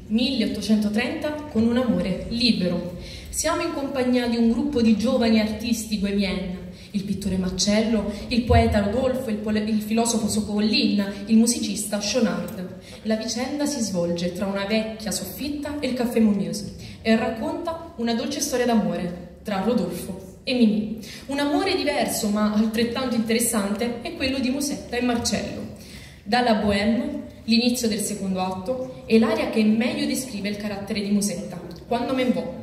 1830 con un amore libero. Siamo in compagnia di un gruppo di giovani artisti guevien, il pittore Marcello, il poeta Rodolfo, il filosofo Socollin, il musicista Chonard. La vicenda si svolge tra una vecchia soffitta e il Café Momius e racconta una dolce storia d'amore tra Rodolfo e Mimì. Un amore diverso ma altrettanto interessante è quello di Musetta e Marcello. Dalla Bohème, l'inizio del secondo atto, è l'aria che meglio descrive il carattere di Musetta, Quando men vo'.